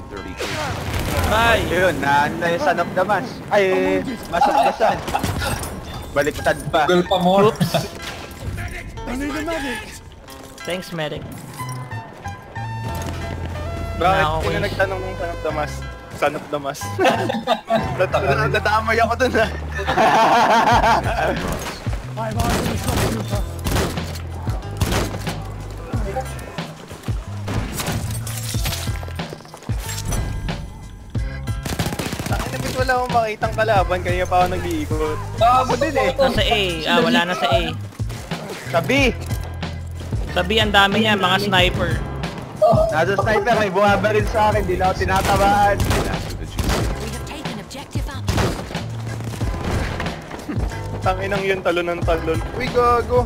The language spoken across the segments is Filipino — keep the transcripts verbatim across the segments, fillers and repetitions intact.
Bye! Yun, na na yung son of the mas. Ay, mas of the sun. Baliktad pa. Google pa more. Oops! Thanks, medic. Bakit? Na, okay. Sino nagtanong ng son of the mas? Son of the mas. Nadamay ako dun ha. Wala akong makitang kalaban, kaya pa ako nag-iikot. Ako din eh. Nasa A. Ah, wala na sa A. Sabi! Sabi, ang dami niya, mga sniper. Nasa sniper, may bumabaril sa akin, di na ako tinatabaan. Tanginang yun, talon ng talon. Uy, gago!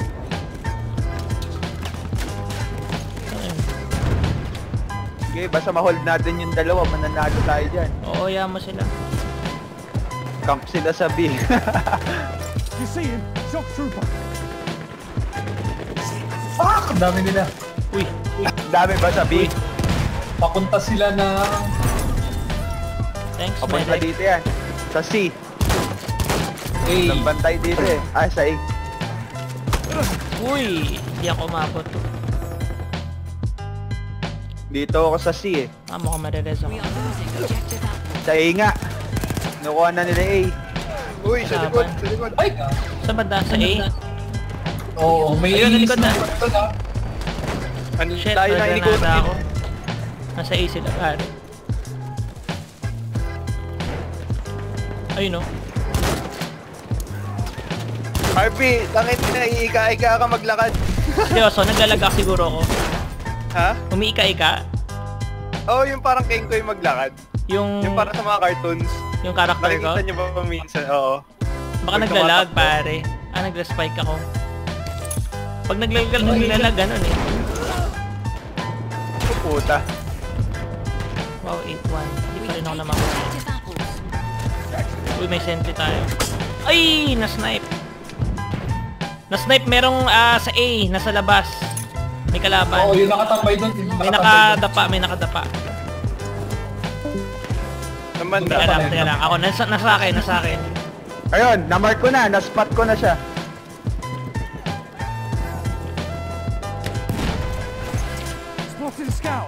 Okay, basta ma-hold natin yung dalawa, mananalo tayo dyan. Oo, yaman sila. Camp sila sa B. You see him? Shock trooper. Fuck! Ang dami nila. Uy, Dami ba sa B? Papunta sila na... thanks, Papunta medic. dito yan. Sa C. A. Nagbantay dito eh. Ah, sa A. Uy, hindi ako umabot. Dito ako sa C eh. Ah, mukhang mareres ako. Sa A nga. Nakuha na nila A. Uy, sa likod, sa likod. Ay ka. Sa banda, sa A. Oo, may Ayun, nalikod na. sniper na. Ano, Shit, tayo na inikot. nagranada ako. Nasa A sila, pare. Ayun o. Harvey, langit na iika-ika ka maglakad. Seryoso, naglalag siguro ako. Ha? Umiika-ika. Oo, oh, yung parang Kenko yung maglakad. Yung... Yung parang sa mga cartoons. Yung character ko. Nakikita niyo ba pa minsan? Oo. Baka Pag naglalag, tumatakbo. pare. Ah, nagla-spike ako. Pag naglalag, naglalag, ganun eh. Oh, puta. Wow, eight one. Hindi pa rin ako namakuha. Uy, may sentry tayo. Ay! Na-snipe! Na-snipe merong ah, sa A, nasa labas. May kalaban. Oo, yung nakatambay doon. May nakadapa, may nakadapa. Naman Teka na. lang, teka lang. Ako, nasa, nasa akin, nasa akin. Ayun, na-mark ko na. Na-spot ko na siya. Spotted a scout.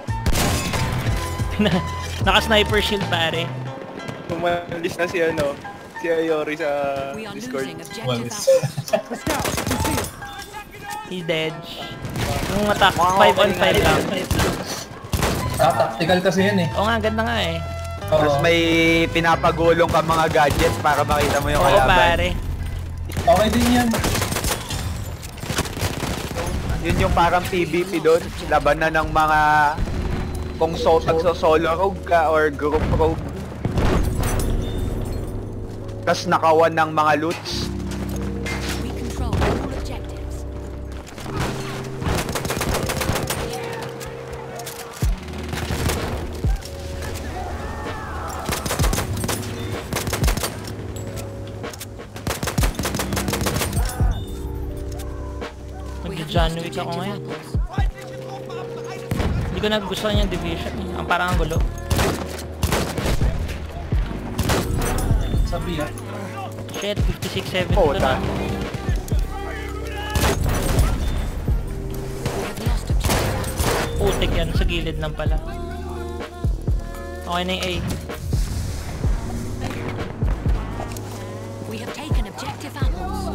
Naka-sniper shield, pare. Umalis na si ano, si Ayori sa Discord. Walis. A scout. You see him? He's dead. Yung attack, five on five lang. Ah, tactical kasi yan eh. Oo nga, ganda nga eh. Tapos Oo. may pinapagulong ka mga gadgets para makita mo yung Oo, kalaban. pare. Okay din yan. Yun yung parang P V P doon. Labanan ng mga... Kung so, tagso-solo rogue ka or group rogue. Tapos nakawan ng mga loots. We control all objectives. Nag-John Wick ako ngayon. Hindi ko nagustuhan yung division. Ang parang ang gulo. Sabi ah. Shit, fifty-six seventy Oh, na. ta- Putik yan, sa gilid lang pala. Okay na yung A. We have taken objective apples.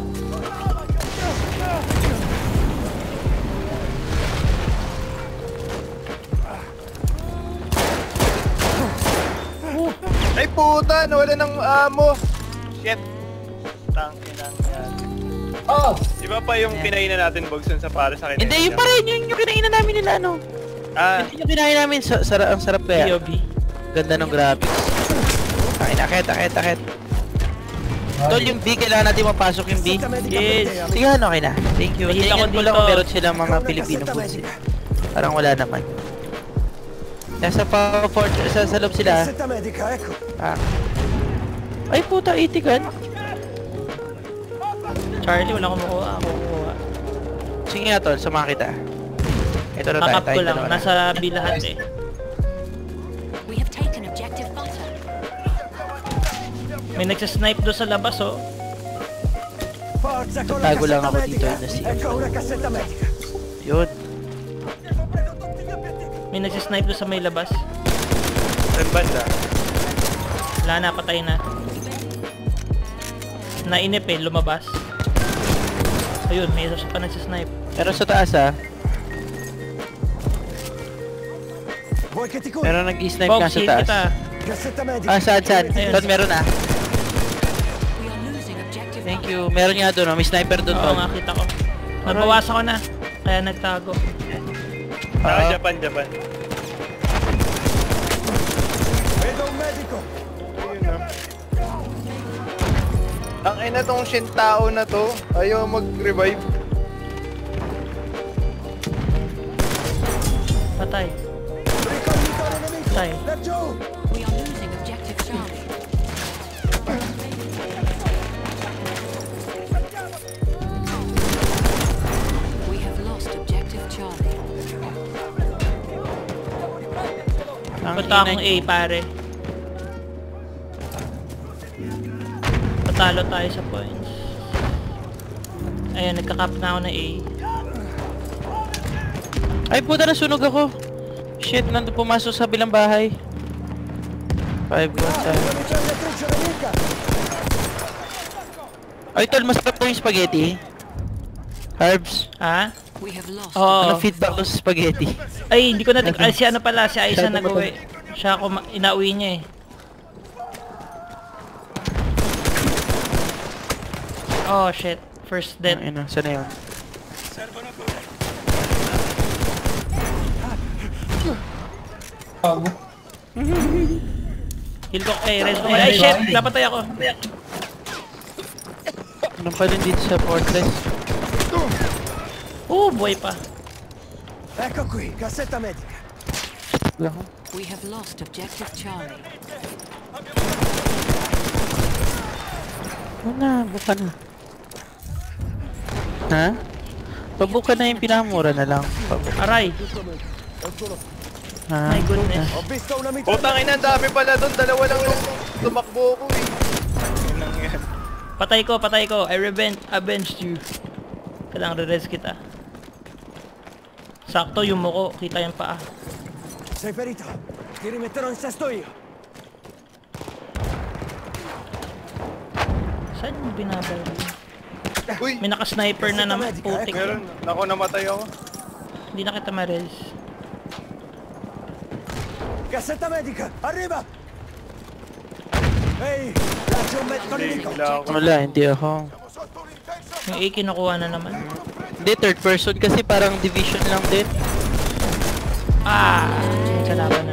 Ay puta, nawala ng amo. Shit. Tangin lang yan. Oh! Di ba pa yung kinainan natin, Bogson, sa para sa akin? Hindi, yun pa rin. Yung, yung kinainan namin nila, ano. Ah, Yung kinain namin, sa, sara, ang sarap P kaya. O V. Ganda ng graphics. Ay, nakit, nakit, nakit. Tol, yung B, kailangan natin mapasok yung B. Yes. Sige, ano, okay na. Thank you. May hila ko Tingnan ko lang dito. kung meron silang mga Pilipino foods. eh. Parang wala naman. Nasa Power Fortress, sa, sa loob sila. Ah. Ay, puta, eighty gun. Charlie, wala akong makuha. Ako kukuha. Sige nga, tol, sumama kita. Ito na tayo, Kakap tayo ko lang. dalawa na. Nasa B lahat eh. objective butter. May nagsasnipe doon sa labas, oh. Forza con la Tago lang cassetta ako dito, medica. yun na si- Ecco una cassetta medica. Yun. May nagsasnipe doon sa may labas. Saan banda? Wala na, patay na. Nainip eh, lumabas. Ayun, may isa pa nagsasnipe. Pero sa taas ah. Vuoi che ti curi? Pero nag-i-snipe nga Box, sa hit taas. kita. Cassetta medica. Ah, saan, saan? Ayun. Doon meron ah. We are losing objective Thank butter. you. Meron nga doon, oh. May sniper doon. Oo Tol. nga, kita ko. Nabawasan ko na. Kaya nagtago. Naka Ah. Japan, Japan. Vedo un medico. Ayun na. Ang ina tong Shintao na to. Ayaw mag-revive. Patay. Ricognitore nemico. Patay. Laggiù. We are losing objective Charlie. We have lost objective Charlie. Ang Punta akong ina- A, pare. Patalo tayo sa points. Ayun, nagka-cap na ako na A. Ay puta, nasunog ako. Shit, nandun pumasok sa bilang bahay. five one time. Una mitragliatrice nemica. Ay tol, masarap po yung spaghetti. Herbs, Ha? We have lost. Oo. ano feedback ko sa spaghetti? Ay, hindi ko na... Ay, si ano pala, si Aiza Masyado nag-uwi. Siya ako, ma- inauwi niya eh. Oh, shit. First Ang death. ina, saan na yun? Tago. Heal ko kay Red. Ay, shit! Napatay ako. Anong pa rin dito sa fortress? Oh, buhay pa. Ecco qui, cassetta medica. Wala ko. We have lost objective Charlie. Wala, buka na. Ha? Pabuka na yung pinamura na lang. Pabuka. Aray. Ha? My goodness. Ho visto una Putang mitragliatrice. ina, ang dami pala doon. Dalawa lang yung tumakbo ko eh. Yun ang yan. Patay ko, patay ko. I revenge, avenged you. Kailangan re-res kita. Sakto yung muko. Kita yung paa. Sei ferito. Ti rimetterò in sesto io. Saan yung binabaril? Uy! May naka-sniper na naman. Putik. Meron. Ako, namatay ako. Hindi na kita ma-res. Cassetta medica, arriva. Ehi, laggiù un medico Hindi, nemico. wala ako. Wala, hindi ako. Yung A kinukuha na naman. Hindi, third person kasi parang division lang din. Ah! Sa laban na.